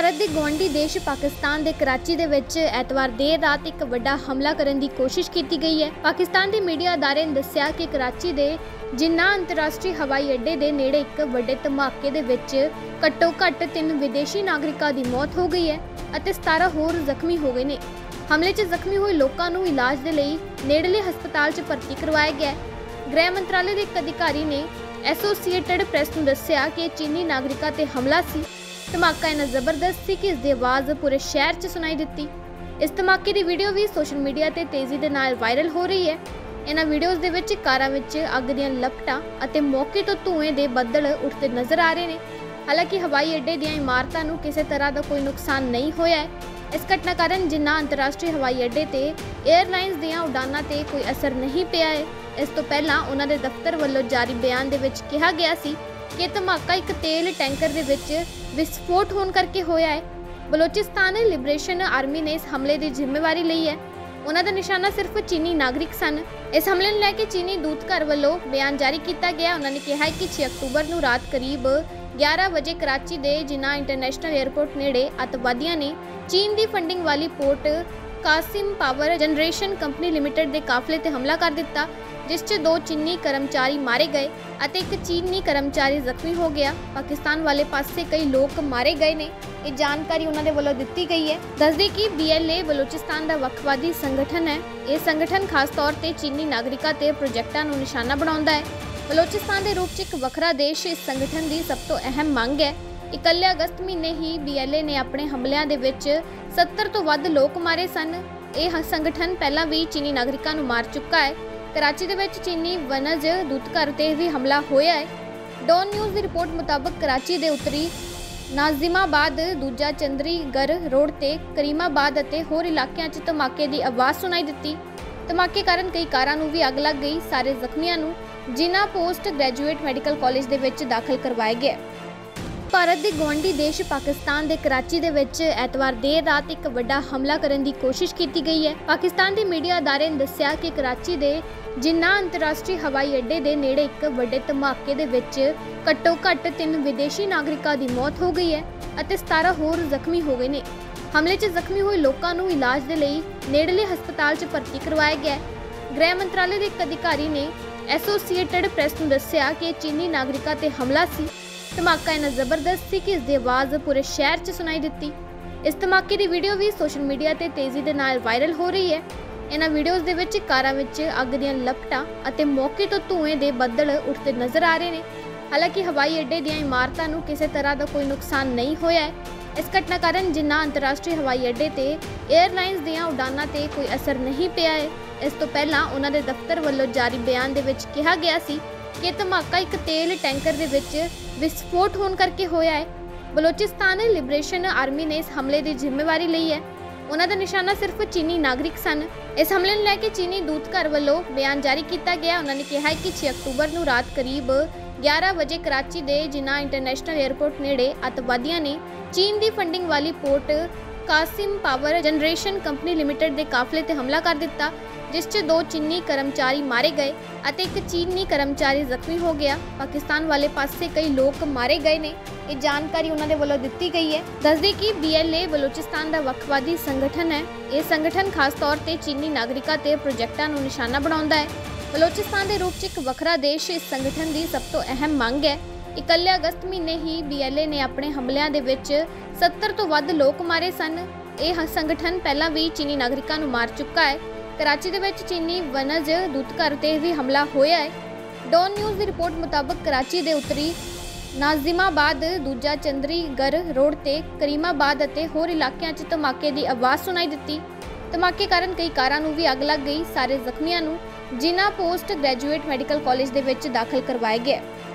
ਭਾਰਤ ਦੇ ਗੁਆਂਢੀ ਦੇਸ਼ ਪਾਕਿਸਤਾਨ ਦੇ ਕਰਾਚੀ ਦੇ ਵਿੱਚ ਐਤਵਾਰ ਦੇਰ ਰਾਤ ਇੱਕ ਵੱਡਾ ਹਮਲਾ ਕਰਨ ਦੀ ਕੋਸ਼ਿਸ਼ ਕੀਤੀ ਗਈ ਹੈ। ਪਾਕਿਸਤਾਨ ਦੇ ਮੀਡੀਆ ਅਦਾਰੇ ਨੇ ਦੱਸਿਆ ਕਿ ਕਰਾਚੀ ਦੇ ਜਿੰਨਾ ਅੰਤਰਰਾਸ਼ਟਰੀ ਹਵਾਈ ਅੱਡੇ ਦੇ ਨੇੜੇ ਇੱਕ ਵੱਡੇ ਧਮਾਕੇ ਦੇ ਵਿੱਚ ਘੱਟੋ-ਘੱਟ 3 ਵਿਦੇਸ਼ੀ ਨਾਗਰਿਕਾਂ ਦੀ ਮੌਤ ਹੋ ਗਈ ਹੈ ਅਤੇ 17 ਹੋਰ ਜ਼ਖਮੀ ਹੋ ਗਏ ਨੇ। ਹਮਲੇ 'ਚ ਜ਼ਖਮੀ ਹੋਏ ਲੋਕਾਂ ਨੂੰ ਇਲਾਜ ਦੇ ਲਈ ਨੇੜਲੇ ਹਸਪਤਾਲ 'ਚ ਭਰਤੀ ਕਰਵਾਇਆ ਗਿਆ ਹੈ। ਗ੍ਰਹਿ ਮੰਤਰਾਲੇ ਦੇ ਇੱਕ ਅਧਿਕਾਰੀ ਨੇ ਐਸੋਸੀਏਟਡ ਪ੍ਰੈਸ ਨੂੰ ਦੱਸਿਆ ਕਿ ਚੀਨੀ ਨਾਗਰਿਕਾਂ ਤੇ ਹਮਲਾ ਸੀ। ਧਮਾਕਾ ਇੰਨਾ ਜ਼ਬਰਦਸਤ ਸੀ ਕਿ ਇਸ ਦੀ ਆਵਾਜ਼ ਪੂਰੇ ਸ਼ਹਿਰ 'ਚ ਸੁਣਾਈ ਦਿੱਤੀ। ਇਸ ਧਮਾਕੇ ਦੀ ਵੀਡੀਓ ਵੀ ਸੋਸ਼ਲ ਮੀਡੀਆ ਤੇ ਤੇਜ਼ੀ ਦੇ ਨਾਲ ਵਾਇਰਲ ਹੋ ਰਹੀ ਹੈ। ਇਹਨਾਂ ਵੀਡੀਓਜ਼ ਦੇ ਵਿੱਚ ਕਾਰਾਂ ਵਿੱਚ ਅੱਗ ਦੀਆਂ ਲਪਟਾਂ ਅਤੇ ਮੌਕੇ ਤੋਂ ਧੂਏ ਦੇ ਬੱਦਲ ਉੱਠਦੇ ਨਜ਼ਰ ਆ ਰਹੇ ਨੇ। ਹਾਲਾਂਕਿ ਹਵਾਈ ਅੱਡੇ ਦੀਆਂ ਇਮਾਰਤਾਂ ਨੂੰ ਕਿਸੇ ਤਰ੍ਹਾਂ ਦਾ ਕੋਈ ਨੁਕਸਾਨ ਨਹੀਂ ਹੋਇਆ ਹੈ। ਇਸ ਘਟਨਾ ਕਾਰਨ ਜਿੰਨਾ ਅੰਤਰਰਾਸ਼ਟਰੀ ਹਵਾਈ ਅੱਡੇ ਤੇ 에ਅਰਲਾਈਨਸ ਦੀਆਂ ਉਡਾਨਾਂ ਤੇ ਕੋਈ ਅਸਰ ਨਹੀਂ ਪਿਆ ਹੈ। ਇਸ ਤੋਂ ਪਹਿਲਾਂ ਉਹਨਾਂ ਦੇ ਦਫ਼ਤਰ ਵੱਲੋਂ ਜਾਰੀ ਬਿਆਨ ਦੇ ਵਿੱਚ ਕਿਹਾ ਗਿਆ ਸੀ ਕਿ ਧਮਾਕਾ ਇੱਕ ਤੇਲ ਟੈਂਕਰ ਦੇ ਵਿੱਚ ਵਿਸਫੋਟ ਹੋਣ ਕਰਕੇ ਹੋਇਆ ਹੈ। ਬਲੋਚਿਸਤਾਨ ਲਿਬਰੇਸ਼ਨ ਆਰਮੀ ਨੇ ਇਸ ਹਮਲੇ ਦੀ ਜ਼ਿੰਮੇਵਾਰੀ ਲਈ ਹੈ। ਉਹਨਾਂ ਦਾ ਨਿਸ਼ਾਨਾ ਸਿਰਫ ਚੀਨੀ ਨਾਗਰਿਕ ਸਨ। ਇਸ ਹਮਲੇ ਨੂੰ ਲੈ ਕੇ ਚੀਨੀ ਦੂਤਘਰ ਵੱਲੋਂ ਬਿਆਨ ਜਾਰੀ ਕੀਤਾ ਗਿਆ। ਉਹਨਾਂ ਨੇ ਕਿਹਾ ਕਿ 6 ਅਕਤੂਬਰ ਨੂੰ ਰਾਤ ਕਰੀਬ 11 ਵਜੇ ਕਰਾਚੀ ਦੇ ਜਿੰਨਾ ਇੰਟਰਨੈਸ਼ਨਲ 에ਅਰਪੋਰਟ ਨੇੜੇ ਅੱਤਵਾਦੀਆਂ ਨੇ ਚੀਨ ਦੀ ਫੰਡਿੰਗ ਵਾਲੀ Port Qasim Power Generation Company Limited ਦੇ ਕਾਫਲੇ ਤੇ ਹਮਲਾ ਕਰ ਦਿੱਤਾ, ਜਿਸ 'ਚ 2 ਚੀਨੀ ਕਰਮਚਾਰੀ ਮਾਰੇ ਗਏ ਅਤੇ ਇੱਕ ਚੀਨੀ ਕਰਮਚਾਰੀ ਜ਼ਖਮੀ ਹੋ ਗਿਆ। ਪਾਕਿਸਤਾਨ ਵਾਲੇ ਪਾਸੇ ਕਈ ਲੋਕ ਮਾਰੇ ਗਏ ਨੇ। ਇਹ ਜਾਣਕਾਰੀ ਉਹਨਾਂ ਦੇ ਵੱਲੋਂ ਦਿੱਤੀ ਗਈ ਹੈ। ਦੱਸਦੇ ਕਿ BLA ਬਲੋਚਿਸਤਾਨ ਦਾ ਵੱਖਵਾਦੀ ਸੰਗਠਨ ਹੈ। ਇਹ ਸੰਗਠਨ ਖਾਸ ਤੌਰ ਤੇ ਚੀਨੀ ਨਾਗਰਿਕਾਂ ਤੇ ਪ੍ਰੋਜੈਕਟਾਂ ਨੂੰ ਨਿਸ਼ਾਨਾ ਬਣਾਉਂਦਾ ਹੈ। ਬਲੋਚਿਸਤਾਨ ਦੇ ਰੂਪ 'ਚ ਇੱਕ ਵੱਖਰਾ ਦੇਸ਼ ਇਸ ਸੰਗਠਨ ਦੀ ਸਭ ਤੋਂ ਅਹਿਮ ਮੰਗ ਹੈ। ਇਕੱਲੇ ਅਗਸਤ ਮਹੀਨੇ ਹੀ BLA ਨੇ ਆਪਣੇ ਹਮਲਿਆਂ ਦੇ ਵਿੱਚ 70 ਤੋਂ ਵੱਧ ਲੋਕ ਮਾਰੇ ਸਨ। ਇਹ ਸੰਗਠਨ ਪਹਿਲਾਂ ਵੀ ਚੀਨੀ ਨਾਗਰਿਕਾਂ ਨੂੰ ਮਾਰ ਚੁੱਕਾ ਹੈ। ਕਰਾਚੀ ਦੇ ਵਿੱਚ ਚੀਨੀ ਵਣਜ ਦੂਤਘਰ ਤੇ ਵੀ ਹਮਲਾ ਹੋਇਆ ਹੈ। ਡੌਨ ਨਿਊਜ਼ ਦੀ ਰਿਪੋਰਟ ਮੁਤਾਬਕ ਕਰਾਚੀ ਦੇ ਉੱਤਰੀ ਨਾਜ਼ਿਮਾਬਾਦ, ਦੂਜਾ ਚੰਦਰੀਗਰ ਰੋਡ ਤੇ ਕਰੀਮਾਬਾਦ ਅਤੇ ਹੋਰ ਇਲਾਕਿਆਂ 'ਚ ਧਮਾਕੇ ਦੀ ਆਵਾਜ਼ ਸੁਣਾਈ ਦਿੱਤੀ। ਧਮਾਕੇ ਕਾਰਨ ਕਈ ਕਾਰਾਂ ਨੂੰ ਵੀ ਅੱਗ ਲੱਗ ਗਈ। ਸਾਰੇ ਜ਼ਖਮੀਆਂ ਨੂੰ ਜਿੰਨਾ ਪੋਸਟ ਗ੍ਰੈਜੂਏਟ ਮੈਡੀਕਲ ਕਾਲਜ ਦੇ ਵਿੱਚ ਦਾਖਲ ਕਰਵਾਇਆ ਗਿਆ। ਭਾਰਤ ਦੇ ਗੁਆਂਢੀ ਦੇਸ਼ ਪਾਕਿਸਤਾਨ ਦੇ ਕਰਾਚੀ ਦੇ ਵਿੱਚ ਐਤਵਾਰ ਦੇਰ ਰਾਤ ਇੱਕ ਵੱਡਾ ਹਮਲਾ ਕਰਨ ਦੀ ਕੋਸ਼ਿਸ਼ ਕੀਤੀ ਗਈ ਹੈ। ਪਾਕਿਸਤਾਨ ਦੇ ਮੀਡੀਆ ਅਦਾਰੇ ਨੇ ਦੱਸਿਆ ਕਿ ਕਰਾਚੀ ਦੇ ਜਿੰਨਾ ਅੰਤਰਰਾਸ਼ਟਰੀ ਹਵਾਈ ਅੱਡੇ ਦੇ ਨੇੜੇ ਇੱਕ ਵੱਡੇ ਧਮਾਕੇ ਦੇ ਵਿੱਚ ਘੱਟੋ-ਘੱਟ 3 ਵਿਦੇਸ਼ੀ ਨਾਗਰਿਕਾਂ ਦੀ ਮੌਤ ਹੋ ਗਈ ਹੈ ਅਤੇ 17 ਹੋਰ ਜ਼ਖਮੀ ਹੋ ਗਏ ਨੇ। ਹਮਲੇ 'ਚ ਜ਼ਖਮੀ ਹੋਏ ਲੋਕਾਂ ਨੂੰ ਇਲਾਜ ਦੇ ਲਈ ਨੇੜਲੇ ਹਸਪਤਾਲ 'ਚ ਭਰਤੀ ਕਰਵਾਇਆ ਗਿਆ ਹੈ। ਗ੍ਰਹਿ ਮੰਤਰਾਲੇ ਦੇ ਇੱਕ ਅਧਿਕਾਰੀ ਨੇ ਐਸੋਸੀਏਟਡ ਪ੍ਰੈਸ ਨੂੰ ਦੱਸਿਆ ਕਿ ਚੀਨੀ ਨਾਗਰਿਕਾਂ ਤੇ ਹਮਲਾ ਸੀ। ਧਮਾਕਾ ਇੰਨਾ ਜ਼ਬਰਦਸਤ ਸੀ ਕਿ ਇਸ ਦੀ ਆਵਾਜ਼ ਪੂਰੇ ਸ਼ਹਿਰ 'ਚ ਸੁਣਾਈ ਦਿੱਤੀ। ਇਸ ਧਮਾਕੇ ਦੀ ਵੀਡੀਓ ਵੀ ਸੋਸ਼ਲ ਮੀਡੀਆ ਤੇ ਤੇਜ਼ੀ ਦੇ ਨਾਲ ਵਾਇਰਲ ਹੋ ਰਹੀ ਹੈ। ਇਹਨਾਂ ਵੀਡੀਓਜ਼ ਦੇ ਵਿੱਚ ਕਾਰਾਂ ਵਿੱਚ ਅੱਗ ਦੀਆਂ ਲਪਟਾਂ ਅਤੇ ਮੌਕੇ ਤੋਂ ਧੂਏ ਦੇ ਬੱਦਲ ਉੱਠਦੇ ਨਜ਼ਰ ਆ ਰਹੇ ਨੇ। ਹਾਲਾਂਕਿ ਹਵਾਈ ਅੱਡੇ ਦੀਆਂ ਇਮਾਰਤਾਂ ਨੂੰ ਕਿਸੇ ਤਰ੍ਹਾਂ ਦਾ ਕੋਈ ਨੁਕਸਾਨ ਨਹੀਂ ਹੋਇਆ ਹੈ। ਇਸ ਘਟਨਾ ਕਾਰਨ ਜਿੰਨਾ ਅੰਤਰਰਾਸ਼ਟਰੀ ਹਵਾਈ ਅੱਡੇ ਤੇ 에ਅਰਲਾਈਨਸ ਦੀਆਂ ਉਡਾਨਾਂ ਤੇ ਕੋਈ ਅਸਰ ਨਹੀਂ ਪਿਆ ਹੈ। ਇਸ ਤੋਂ ਪਹਿਲਾਂ ਉਹਨਾਂ ਦੇ ਦਫ਼ਤਰ ਵੱਲੋਂ ਜਾਰੀ ਬਿਆਨ ਦੇ ਵਿੱਚ ਕਿਹਾ ਗਿਆ ਸੀ ਕਿ ਧਮਾਕਾ ਇੱਕ ਤੇਲ ਟੈਂਕਰ ਦੇ ਵਿੱਚ ਵਿਸਫੋਟ ਹੋਣ ਕਰਕੇ ਹੋਇਆ ਹੈ। ਬਲੋਚਿਸਤਾਨ ਲਿਬਰੇਸ਼ਨ ਆਰਮੀ ਨੇ ਇਸ ਹਮਲੇ ਦੀ ਜ਼ਿੰਮੇਵਾਰੀ ਲਈ ਹੈ। ਉਹਨਾਂ ਦਾ ਨਿਸ਼ਾਨਾ ਸਿਰਫ ਚੀਨੀ ਨਾਗਰਿਕ ਸਨ। ਇਸ ਹਮਲੇ ਨੂੰ ਲੈ ਕੇ ਚੀਨੀ ਦੂਤਘਰ ਵੱਲੋਂ ਬਿਆਨ ਜਾਰੀ ਕੀਤਾ ਗਿਆ। ਉਹਨਾਂ ਨੇ ਕਿਹਾ ਕਿ 6 ਅਕਤੂਬਰ ਨੂੰ ਰਾਤ ਕਰੀਬ 11 ਵਜੇ ਕਰਾਚੀ ਦੇ ਜਿੰਨਾ ਇੰਟਰਨੈਸ਼ਨਲ 에ਅਰਪੋਰਟ ਨੇੜੇ ਅੱਤਵਾਦੀਆਂ ਨੇ ਚੀਨ ਦੀ ਫੰਡਿੰਗ ਵਾਲੀ Port Qasim Power Generation Company Limited ਦੇ ਕਾਫਲੇ ਤੇ ਹਮਲਾ ਕਰ ਦਿੱਤਾ, ਜਿਸ 'ਚ 2 ਚੀਨੀ ਕਰਮਚਾਰੀ ਮਾਰੇ ਗਏ ਅਤੇ ਇੱਕ ਚੀਨੀ ਕਰਮਚਾਰੀ ਜ਼ਖਮੀ ਹੋ ਗਿਆ। ਪਾਕਿਸਤਾਨ ਵਾਲੇ ਪਾਸੇ ਕਈ ਲੋਕ ਮਾਰੇ ਗਏ ਨੇ। ਇਹ ਜਾਣਕਾਰੀ ਉਹਨਾਂ ਦੇ ਵੱਲੋਂ ਦਿੱਤੀ ਗਈ ਹੈ। ਦੱਸਦੇ ਕਿ BLA ਬਲੋਚਿਸਤਾਨ ਦਾ ਵੱਖਵਾਦੀ ਸੰਗਠਨ ਹੈ। ਇਹ ਸੰਗਠਨ ਖਾਸ ਤੌਰ ਤੇ ਚੀਨੀ ਨਾਗਰਿਕਾਂ ਤੇ ਪ੍ਰੋਜੈਕਟਾਂ ਨੂੰ ਨਿਸ਼ਾਨਾ ਬਣਾਉਂਦਾ ਹੈ। ਬਲੋਚਿਸਤਾਨ ਦੇ ਰੂਪ 'ਚ ਇੱਕ ਵੱਖਰਾ ਦੇਸ਼ ਇਸ ਸੰਗਠਨ ਦੀ ਸਭ ਤੋਂ ਅਹਿਮ ਮੰਗ ਹੈ। ਇਕੱਲੇ ਅਗਸਤ ਮਹੀਨੇ ਹੀ BLA ਨੇ ਆਪਣੇ ਹਮਲਿਆਂ ਦੇ ਵਿੱਚ 70 ਤੋਂ ਵੱਧ ਲੋਕ ਮਾਰੇ ਸਨ। ਇਹ ਸੰਗਠਨ ਪਹਿਲਾਂ ਵੀ ਚੀਨੀ ਨਾਗਰਿਕਾਂ ਨੂੰ ਮਾਰ ਚੁੱਕਾ ਹੈ। ਕਰਾਚੀ ਦੇ ਵਿੱਚ ਚੀਨੀ ਵਣਜ ਦੂਤਘਰ ਤੇ ਵੀ ਹਮਲਾ ਹੋਇਆ ਹੈ। ਡੌਨ ਨਿਊਜ਼ ਦੀ ਰਿਪੋਰਟ ਮੁਤਾਬਕ ਕਰਾਚੀ ਦੇ ਉੱਤਰੀ ਨਾਜ਼ਿਮਾਬਾਦ, ਦੂਜਾ ਚੰਦਰੀਗਰ ਰੋਡ ਤੇ ਕਰੀਮਾਬਾਦ ਅਤੇ ਹੋਰ ਇਲਾਕਿਆਂ 'ਚ ਧਮਾਕੇ ਦੀ ਆਵਾਜ਼ ਸੁਣਾਈ ਦਿੱਤੀ। ਧਮਾਕੇ ਕਾਰਨ ਕਈ ਕਾਰਾਂ ਨੂੰ ਵੀ ਅੱਗ ਲੱਗ ਗਈ। ਸਾਰੇ ਜ਼ਖਮੀਆਂ ਨੂੰ ਜਿੰਨਾ ਪੋਸਟ ਗ੍ਰੈਜੂਏਟ ਮੈਡੀਕਲ ਕਾਲਜ ਦੇ ਵਿੱਚ ਦਾਖਲ ਕਰਵਾਇਆ ਗਿਆ।